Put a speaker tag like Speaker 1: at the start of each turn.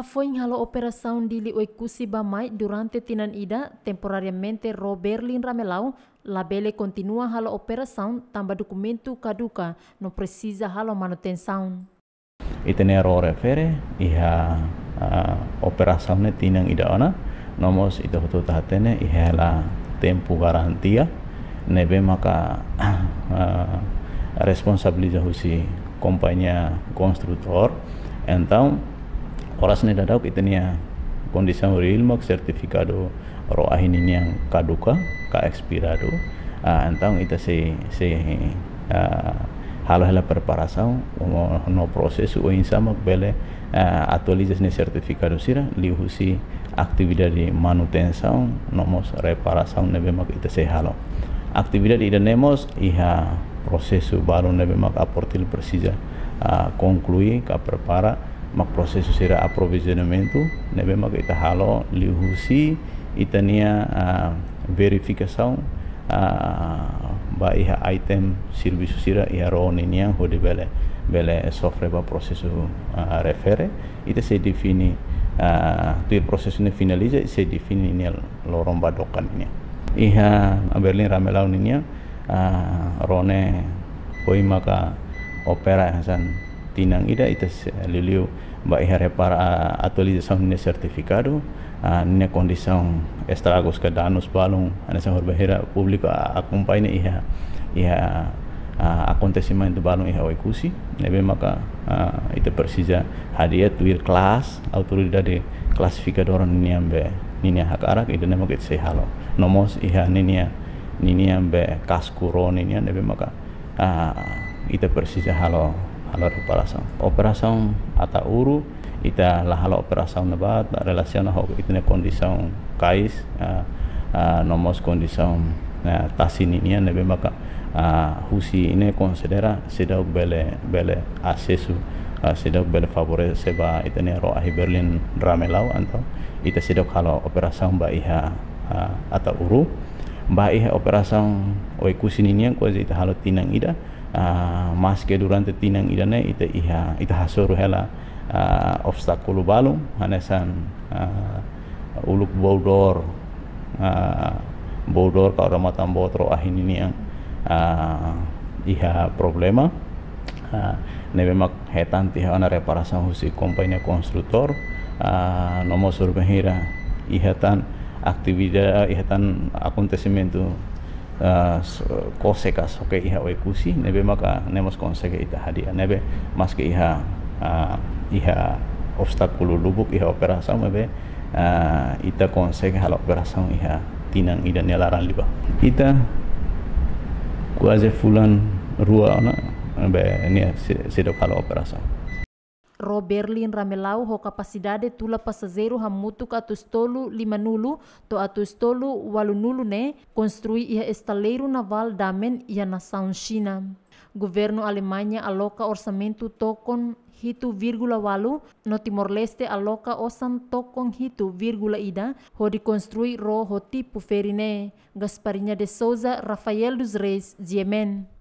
Speaker 1: foi halo operação de oikusi bamai durante tinan ida temporariamente ro Berlin Ramelau, labele continua halo operação tamba documento caduca, não precisa halo manutenção.
Speaker 2: Itene ro refere iha operação ne tinang ida ona, nomos ita hoto tahatene iha la tempo garantia, nebe maka responsabiliza husi companhia construtor, então oras ne dadau itenia condição real mak certificado ro ahinin yang caduca ka expirado, então ita se halo preparação no processo o insama bele atualiza ne certificado sira lihusi atividade de manutenção nomos reparação nebe mak ita se halo atividade ida nemos iha processo baru nebe mak aportil precisa concluir ka prepara mak processo sira aprovisionamento nebe mak ita halo lihusi itania verificação ba iha item serviço sira iha roninia hode bele sofre ba processo refere ita se define tu processo ne finaliza se define ni loromba dokan ini iha Berlin Ramelau ninya rone foi maka opera hasan tinang ida ita liliu ba iha repara atualização ne certificado ne condição estragos que danos balong nessa berbahira público acompanha iha acontecimento balong iha oikusi nebe maka ita precisa hadiah tuir kelas autoridade classificador ninia hakarak ida nemo ket se halo nomos iha ninia be kaskuro ninia nebe maka ita precisa halo operação ata uru ita la halo operação nabat relaciona ho itne condição cais nomos condição tasininia nebe maka husi ini considera sedau bele acesso sedau bele favorece ba itne ro ahi Berlin Ramelau anto ita sedau halo operação ba iha ata uru ba iha operação oikusininia ko ita halo tinang ida maske durante tinang ida ne ita hasuru hela obstáculo balong hanesan uluk bodor ka ramatan botro ahin ini yang iha problema nebe mak hetan tiha ana reparação husi companhia construtor nomo surbehira ihatan atividade ihatan acontecimento kosekas oke iha oikusi nebe maka nemos konsege ita hadia nebe maske iha obstáculo lubuk iha operação nebe ita konsege hal operação iha tinang ida nelaran liba ita quase fulan rua ona be ni sedok hal operação
Speaker 1: ro Berlin Ramelau ho capacidade tula passageiro hamutu ka atustolu 50 to atustolu 80 ne construir iha estaleiro naval damen ia nação China. Governo Alemanha aloca orçamento tokon hitu 1,8 no Timor-Leste aloca osan tokon hitu 1,1 ho de construir ro ho tipo ferine Gasparinha de Souza, Rafael dos Reis, Yemen.